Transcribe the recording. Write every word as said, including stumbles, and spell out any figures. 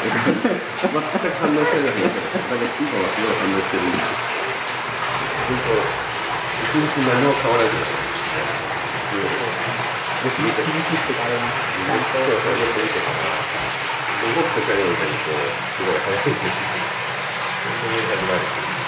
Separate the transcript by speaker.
Speaker 1: 全く反応してないんだけど、だから今はすごい反応してるんですよ。一日何も変わらず。もし見て、厳しい人があるんです。動く世界みたいにこう、すごい速いんです。そんなに始まる。